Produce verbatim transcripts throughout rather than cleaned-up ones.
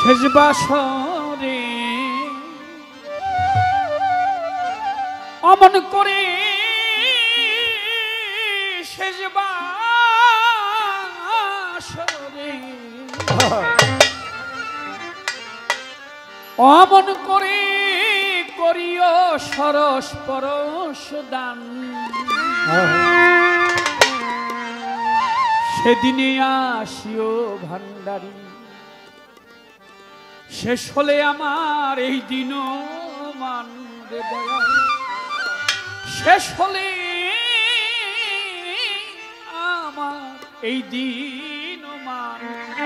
শেষ বাসরে অমন করে শেষ বাসরে অমন করে করিও সরস পরশ দান সেদিনে আসিও ভান্ডারী শেষ হলে আমার এই দিন মান রে দয়া শেষ হলে আমার এই দিন মান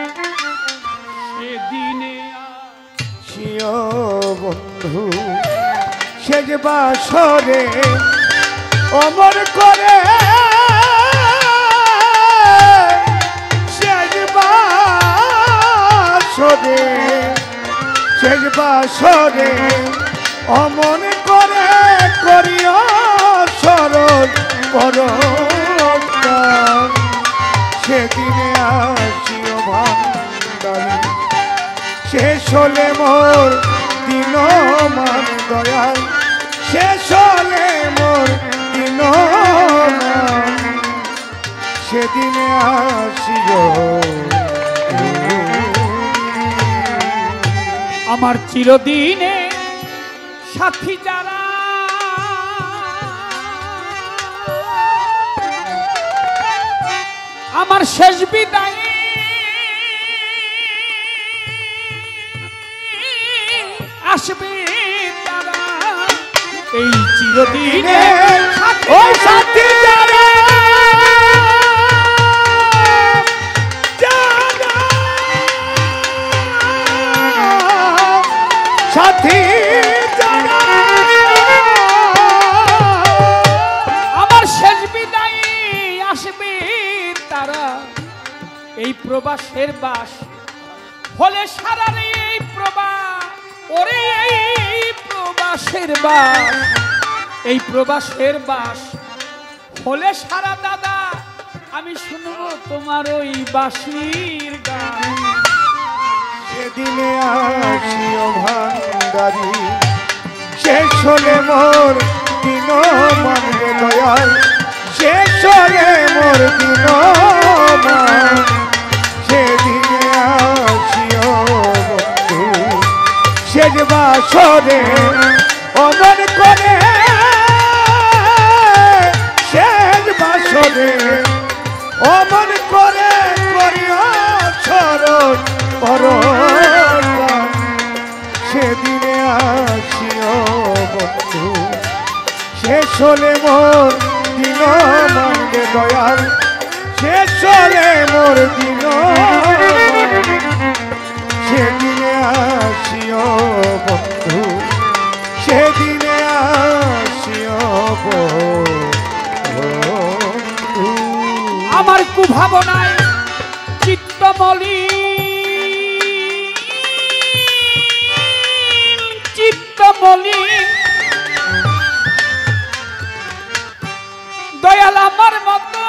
সেদিনে আসিও বন্ধু শেষ বাসরে অমর করে শেষ বাসরে শেষ বাসরে অমন করে করিও সরল পরম সেদিনে আসিও ভান্ডারী শেষ হলে মোর দিন মান দয়াল শেষ হলে মোর দিন মান সেদিনে আসিও আমার চিরদিনে সাথী যারা আমার শেষ বিদায় আসবে তারা এই চিরদিনে ও সাথী যারা সাথী যারা আমার শেষ বিদায় আসবে তারা এই প্রবাসের বাস হলে সারা রে এই প্রবাস ওরে এই প্রবাসের বাস এই প্রবাসের বাস হলে সারা দাদা আমি শুনবো তোমার ওই বাঁশির গান সেদিনে আসিও ভান্ডারী শেষ হলে মোর দিন মানে দয়াল শেষ হলে মোর দিন মান সেদিনে আসিও বন্ধু শেষ বাসরে অমন করে শেষ বাসরে অমন করে করিও সরল পরম সেদিনে আসিও বন্ধু শেষ হলে মোর দিন মানে দয়াল শেষ হলে মোর দিন সেদিনে আসিও বন্ধু সেদিনে আসিও বন্ধু আমার কুভাবনায় চিত্তমলি চিত্তমলি দয়াল আমার মতো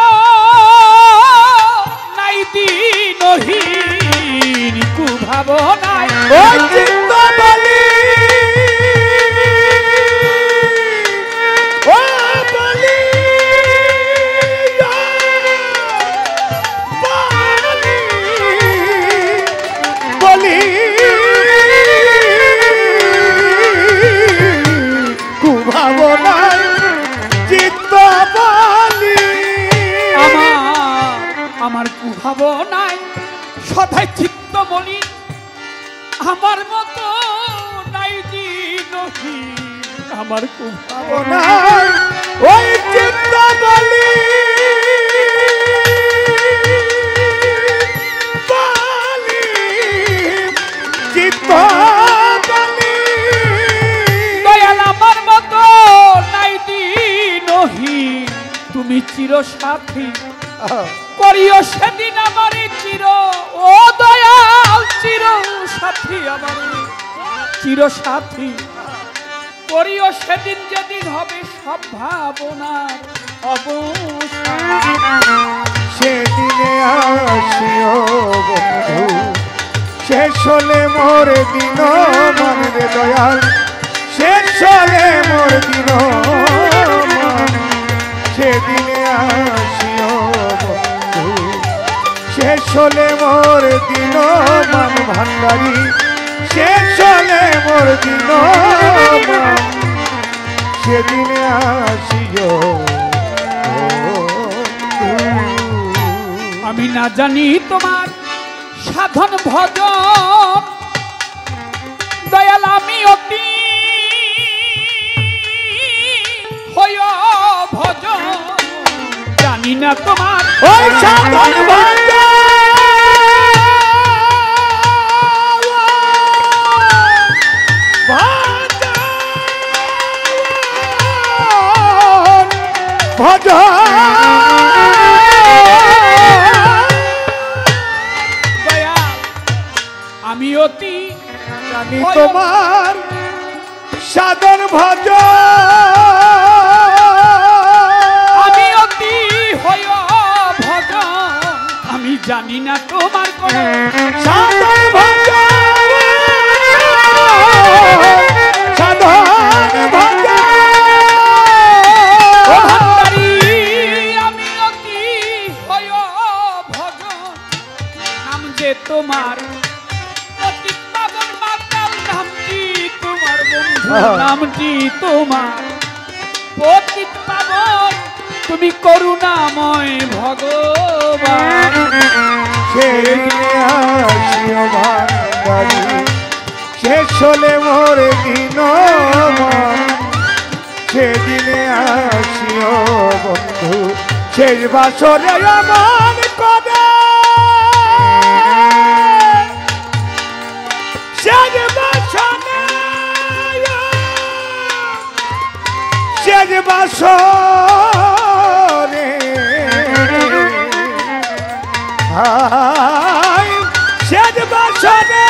নাই দিনহীন কুভাবনায় ও চিত্তমলি ও বলি বলি কুভাবনায় চিত্ত বলি আমার আমার কুভাবনায় সদাই চিত্ত বলি আমার মতো নাই দিনহীন আমার কুভাবনায় ওই চিত্ত বলি বলি চিত্ত বলি দয়াল আমার মতো নাই দিনহীন তুমি চির সাথী করিও সেদিন আমার চির ও দয়াল চির সাথী আমার চির সাথী করিও সেদিন যেদিন হবে সব ভাবনার অবসান সেদিনে আসিও বন্ধু শেষ হলে মোর দিন মান রে দয়াল শেষ হলে মোর দিন মান সেদিনে আসিও বন্ধু শেষ হলে মোর দিন মান ভান্ডারি শেষ হলে মোর দিন মান সেদিনে আসিও আমি না জানি তোমার সাধন ভজন দয়াল আমি অতি হয় ভজন জানি না তোমার ওই সাধন ভজন ভজন আমি অতি জানি তোমার সাধন ভজ আমি অতি হয় ভজন আমি জানি না তোমার কোন সাধন ভজ সাধন ভজ আমি অতি হয় ভজন নাম যে তোমার নামটি তোমার পতিত পাবন তুমি করুণাময় ভগবান সেদিনে আসিও ভান্ডারি শেষ হলে মোর দিন সেদিনে আসিও বন্ধু শেষ বাসরে আমার করে শেষ বাসনে শেষ বাসরে শেষ বাসরে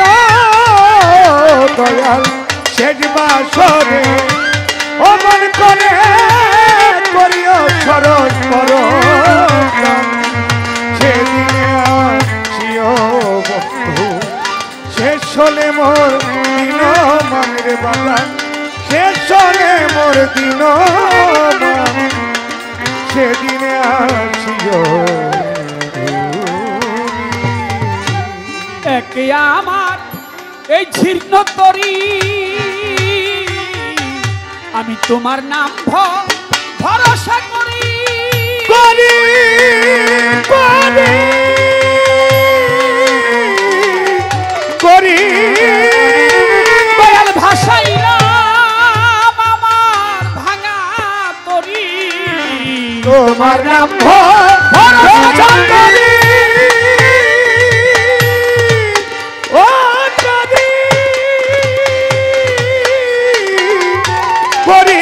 দয়াল শেষ বাসরে অমন করে করিও সরস কর সেদিনে আসিও বন্ধু শেষ হলে মোর দিন মানের বাগান শেষ হলে মোর দিন সেদিনে আসিও একে আমার এই জীর্ণ তরি আমি তোমার নাম ভরসা করি করি করি করি দয়াল ভাষাইলাম আমার ভাঙা তরি তোমার নাম ভরসা করি ও করি করি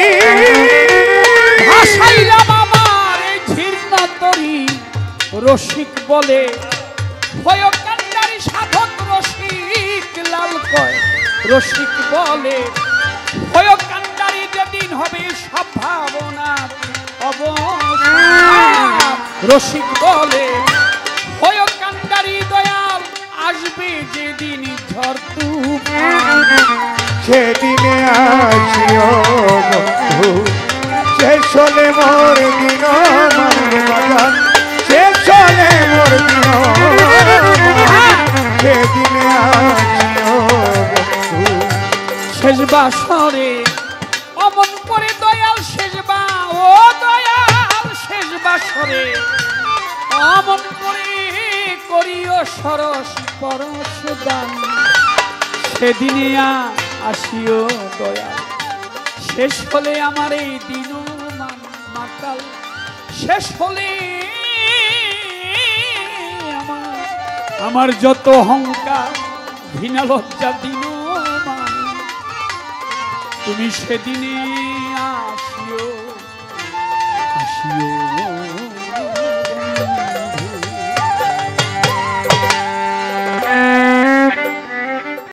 ভাষাইলাম আমার এই জীর্ণ তরি রসিক বলে ভয়কান্ডারি সাধক রসিক লাল কয় রসিক বলে ভয়কান্ডারি যেদিন হবে সব ভাবনার অবসান রসিক বলে ভয়কান্ডারি দয়াল আসবে যেদিন ঝড় তুফান সেদিনে আসিও বন্ধু শেষ হলে মোর দিন মানের বাগান শেষ হলে মোর দিন সেদিনে আসিও বন্ধু শেষ বাসরে অমন করে দয়াল শেষ বা ও দয়াল শেষ বাসরে অমন করে করিও সরস পরশ দান সেদিনে আসিও দয়াল শেষ হলে আমার এই দিন মাতাল শেষ হলে আমার আমার যত অহংকার ঘৃণা লজ্জা দিন তুমি সেদিনে আসিও আসিও